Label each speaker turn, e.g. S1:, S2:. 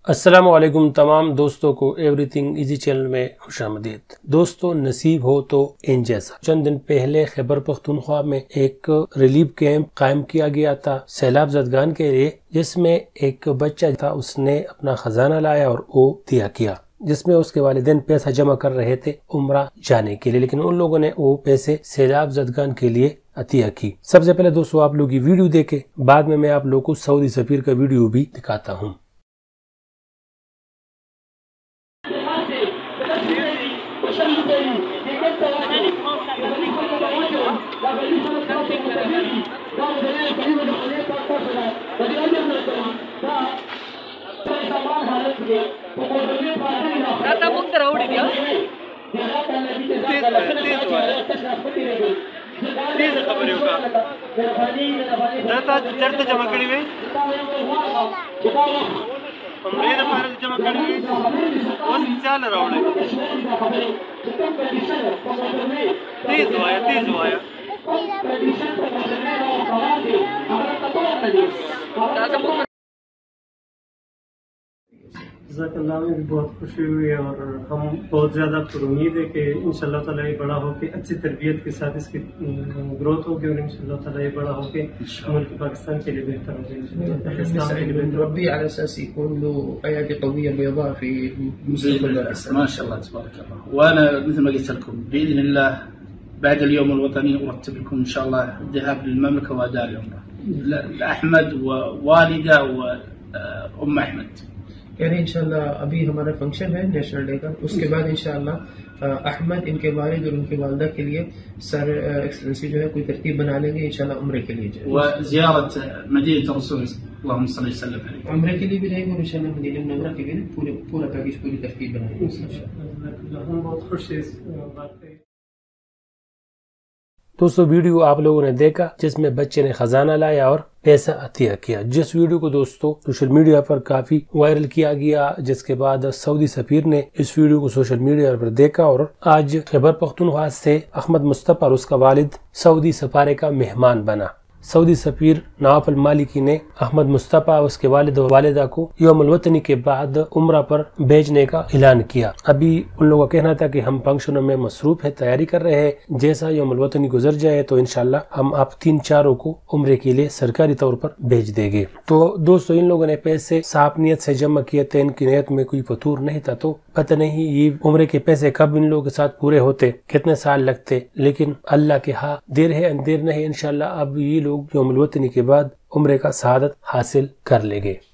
S1: अस्सलामुअलैकुम तमाम दोस्तों को एवरीथिंग इजी चैनल में खुशामदीद। दोस्तों, नसीब हो तो इन जैसा। चंद दिन पहले खैबर पख्तूनख्वा में एक रिलीफ कैंप कायम किया गया था सैलाब ज़दगान के लिए, जिसमें एक बच्चा था, उसने अपना खजाना लाया और वो दिया किया, जिसमें उसके वालिदैन पैसा जमा कर रहे थे उम्रा जाने के लिए, लेकिन उन लोगों ने वो पैसे सैलाब ज़दगान के लिए अतिया की। सबसे पहले दोस्तों आप लोग ये वीडियो देखे, बाद में मैं आप लोग को सऊदी सफीर का वीडियो भी दिखाता हूँ।
S2: जमा करी हुई जमा करी हुई चाल रावड़े तेज हुआ
S3: ज़ाकल्लाह में भी बहुत खुशी हुई है और हम बहुत ज़्यादा उम्मीद है कि इंशाल्लाह ताला ये बड़ा होके अच्छी तरबियत के साथ इसकी ग्रोथ होगी और इंशाल्लाह ताला ये बड़ा होके मुल्क पाकिस्तान के लिए बेहतर होगा।
S4: ربي على اساس يكون له ايادي قويه بيضاء في مستقبل باكستان.
S5: ما شاء الله تبارك الله. وانا مثل ما قلت لكم باذن الله بعد اليوم الوطني ارتب لكم ان شاء الله الذهاب للمملكه واداء العمره لاحمد ووالده وام احمد.
S4: कह रहे इंशाल्लाह अभी हमारा फंक्शन है नेशनल डे का, उसके बाद इंशाल्लाह अहमद, इनके वालिद और उनकी वालदा के लिए सर एक्सलेंसी जो है कोई तरतीब बना लेंगे इंशाल्लाह उम्रे के लिए
S5: وزياره مدينه الرسول اللهم صل وسلم عليه.
S4: उम्रे के लिए भी रहेंगे और इंशाल्लाह मदीना मुनव्वरा के लिए पूरा पैकेज पूरी तरतीब बनाएंगे इंशाल्लाह।
S3: हम बहुत खुश हैं इस बात पे।
S1: दोस्तों, वीडियो आप लोगों ने देखा जिसमें बच्चे ने खजाना लाया और पैसा अतिया किया, जिस वीडियो को दोस्तों सोशल मीडिया पर काफी वायरल किया गया, जिसके बाद सऊदी सफीर ने इस वीडियो को सोशल मीडिया पर देखा और आज खैबर पख्तूनख्वा से अहमद मुस्तफा और उसका वालिद सऊदी सफारे का मेहमान बना। सऊदी सफीर नवाफ अल मालिकी ने अहमद मुस्तफा और उसके वालिद और वालिदा को यौम वतनी के बाद उम्रा पर भेजने का ऐलान किया। अभी उन लोगों का कहना था कि हम फंक्शनों में मसरूफ है, तैयारी कर रहे हैं, जैसा यौम वतनी गुजर जाए तो इंशाल्लाह हम आप 3-4 को उम्रे के लिए सरकारी तौर पर भेज देंगे। तो दोस्तों, इन लोगों ने पैसे साफ नीयत से जमा किए थे, इनकी नीयत में कोई फतूर नहीं था, तो पता नहीं ये उम्रे के पैसे कब इन लोगों के साथ पूरे होते, कितने साल लगते, लेकिन अल्लाह के हाँ देर है अंधेर नहीं। इंशाल्लाह अब ये लोग यौमुल वतनी के बाद उम्रे का सआदत हासिल कर लेंगे।